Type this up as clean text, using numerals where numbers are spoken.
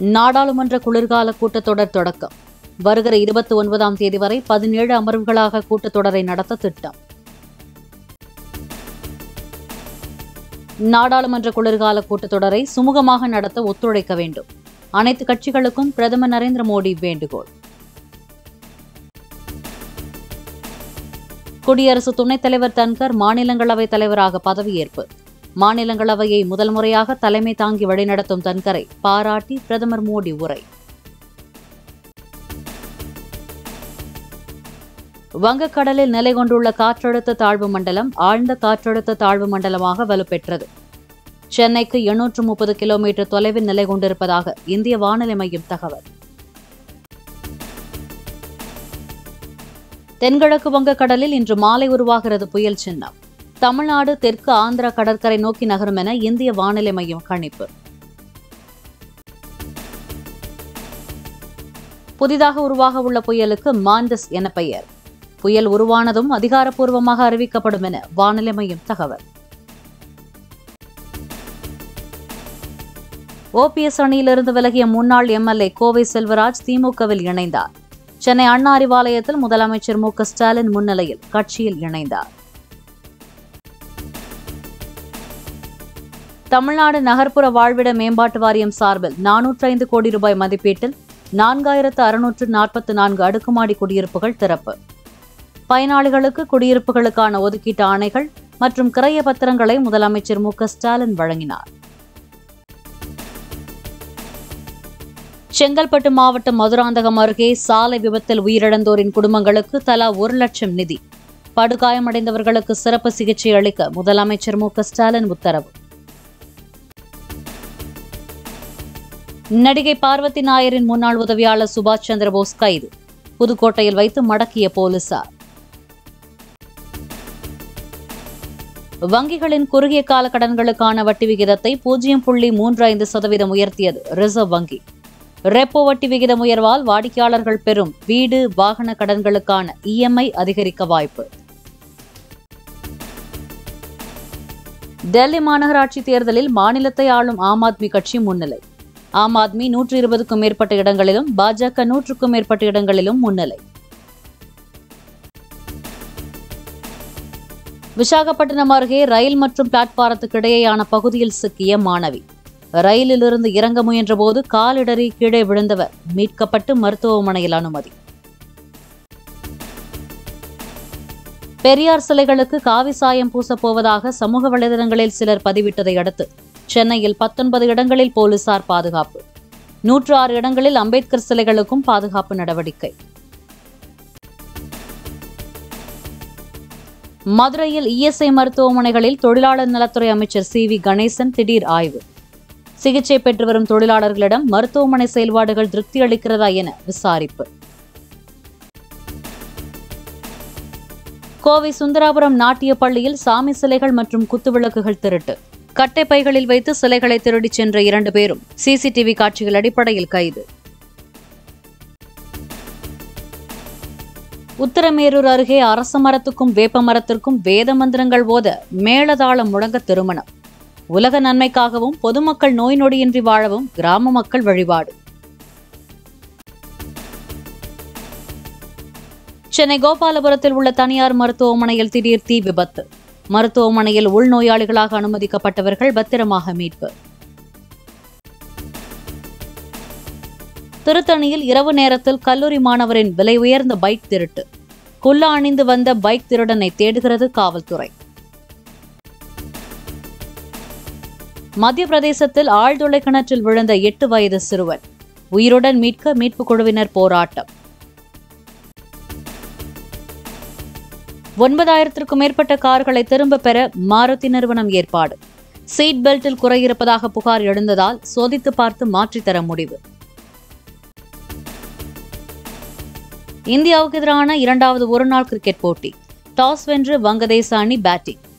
நாடாளுமன்ற குளிர்கால கூட்டத்தொடர் தொடக்கம். வருகிற 29ஆம் தேதி வரை 17 அமர்வுகளாக கூட்டத்தொடரை நடத்த திட்டம். நாடாளுமன்ற குளிர்கால கூட்டத்தொடரை சுமூகமாக நடத்த ஒத்துழைக்க வேண்டும். அனைத்து கட்சிகளுக்கும் பிரதமர் நரேந்திர மோடி வேண்டுகோள். குடியரசு துணைத் தலைவர் தன்கர் மாநிலங்களவை தலைவராக பதவியேற்பு. மாநிலங்களவையை முதல் முறையாக தலைமை தாங்கி வழிநடத்தும் தன்கரை பாராட்டி பிரதமர் மோடி உரை. வங்கக்கடலில் நிலை கொண்டுள்ள காற்றழுத்த தாழ்வு மண்டலம் ஆழ்ந்த காற்றழுத்த தாழ்வு மண்டலமாக வலுப்பெற்றது. சென்னைக்கு 830 கிலோமீட்டர் தொலைவில் நிலை கொண்டிருப்பதாக இந்திய வானிலை மையம் தகவல். தென்கிழக்கு வங்கக்கடலில் இன்று மாலை உருவாகிறது புயல் சின்னம். தமிழ்நாடு தெற்கு ஆந்திரா கடற்கரை நோக்கி நகரும் என இந்திய வானிலை மையம் கணிப்பு. புதிதாக உருவாக உள்ள புயலுக்கு மாண்டஸ் என பெயர். புயல் உருவானதும் அதிகாரப்பூர்வமாக அறிவிக்கப்படும் என வானிலை மையம் தகவல். ஓபிஎஸ் அணியிலிருந்து விலகிய முன்னாள் எம்எல்ஏ கோவை செல்வராஜ் திமுகவில் இணைந்தார். சென்னை அண்ணா அறிவாலயத்தில் முதலமைச்சர் MKStalin முன்னிலையில் கட்சியில் இணைந்தார். தமிழ்நாடு நகர்ப்புற வாழ்விட மேம்பாட்டு வாரியம் சார்பில் 405 கோடி ரூபாய் மதிப்பீட்டில் 4644 அடுக்குமாடி குடியிருப்புகள் திறப்பு. பயனாளிகளுக்கு குடியிருப்புகளுக்கான ஒதுக்கீட்டு ஆணைகள் மற்றும் கிரைய பத்திரங்களை முதலமைச்சர் MKStalin வழங்கினார். செங்கல்பட்டு மாவட்டம் மதுராந்தகம் அருகே சாலை விபத்தில் உயிரிழந்தோரின் குடும்பங்களுக்கு தலா 1 லட்சம் நிதி. படுகாயமடைந்தவர்களுக்கு சிறப்பு சிகிச்சை அளிக்க முதலமைச்சர் MKStalin உத்தரவு. நடிகை பார்வதி நாயரின் முன்னாள் உதவியாளர் சுபாஷ் சந்திரபோஸ் கைது. புதுக்கோட்டையில் வைத்து மடக்கிய போலீசார். வங்கிகளின் குறுகிய கால கடன்களுக்கான வட்டி விகிதத்தை 0.35% உயர்த்தியது ரிசர்வ் வங்கி. ரெப்போ வட்டி விகிதம் உயர்வால் வாடிக்கையாளர்கள் பெறும் வீடு வாகன கடன்களுக்கான EMI அதிகரிக்க வாய்ப்பு. டெல்லி மாநகராட்சி தேர்தலில் மாநிலத்தை ஆளும் ஆம் ஆத்மி கட்சி முன்னிலை. ஆம் ஆத்மி 120க்கும் மேற்பட்ட இடங்களிலும் பாஜக 100க்கும் மேற்பட்ட இடங்களிலும் முன்னிலை. விசாகப்பட்டினம் அருகே ரயில் மற்றும் பிளாட்பாரத்துக்கு இடையேயான பகுதியில் சிக்கிய மாணவி. ரயிலிலிருந்து இறங்க முயன்றபோது காலிடறி கீழே விழுந்தவர் மீட்கப்பட்டு மருத்துவமனையில் அனுமதி. பெரியார் சிலைகளுக்கு காவி சாயம் பூசப்போவதாக சமூக வலைதளங்களில் சிலர் பதிவிட்டதை அடுத்து சென்னையில் 19 இடங்களில் போலீசார் பாதுகாப்பு. 106 இடங்களில் அம்பேத்கர் சிலைகளுக்கும் பாதுகாப்பு நடவடிக்கை. மதுரையில் ESI மருத்துவமனைகளில் தொழிலாளர் நலத்துறை அமைச்சர் CV கணேசன் திடீர் ஆய்வு. சிகிச்சை பெற்று வரும் தொழிலாளர்களிடம் மருத்துவமனை செயல்பாடுகள் திருப்தி அளிக்கிறதா என விசாரிப்பு. கோவை சுந்தராபுரம் நாட்டிய பள்ளியில் சாமி சிலைகள் மற்றும் குத்துவிளக்குகள் திருட்டு. கட்டை பைகளில் வைத்து சிலைகளை திருடிச் சென்ற 2 பேரும் CCTV காட்சிகள் அடிப்படையில் கைது. உத்தரமேரூர் அருகே அரச மரத்துக்கும் வேப்ப மரத்திற்கும் வேத மந்திரங்கள் ஓத மேளதாளம் முழங்க திருமணம். உலக நன்மைக்காகவும் பொதுமக்கள் நோய் நொடியின்றி வாழவும் கிராம மக்கள் வழிபாடு. சென்னை கோபாலபுரத்தில் உள்ள தனியார் மருத்துவமனையில் திடீர் தீ விபத்து. மருத்துவமனையில் உள்நோயாளிகளாக அனுமதிக்கப்பட்டவர்கள் பத்திரமாக மீட்பு. திருத்தணியில் இரவு நேரத்தில் கல்லூரி மாணவரின் விலை உயர்ந்த பைக் திருட்டு. குல்லா அணிந்து வந்த பைக் திருடனை தேடுகிறது காவல்துறை. மத்திய பிரதேசத்தில் ஆழ்துளை கிணற்றில் விழுந்த 8 வயது சிறுவன் உயிருடன் மீட்க மீட்புக் குழுவினர் போராட்டம். 9000க்கும் மேற்பட்ட கார்களை திரும்ப பெற மாருதி நிறுவனம் ஏற்பாடு. சீட் பெல்ட்டில் குறை இருப்பதாக புகார் எழுந்ததால் சோதித்து பார்த்து மாற்றித்தர முடிவு. இந்தியாவுக்கு எதிரான 2வது ஒருநாள் கிரிக்கெட் போட்டி. டாஸ் வென்று வங்கதேச அணி பேட்டிங்.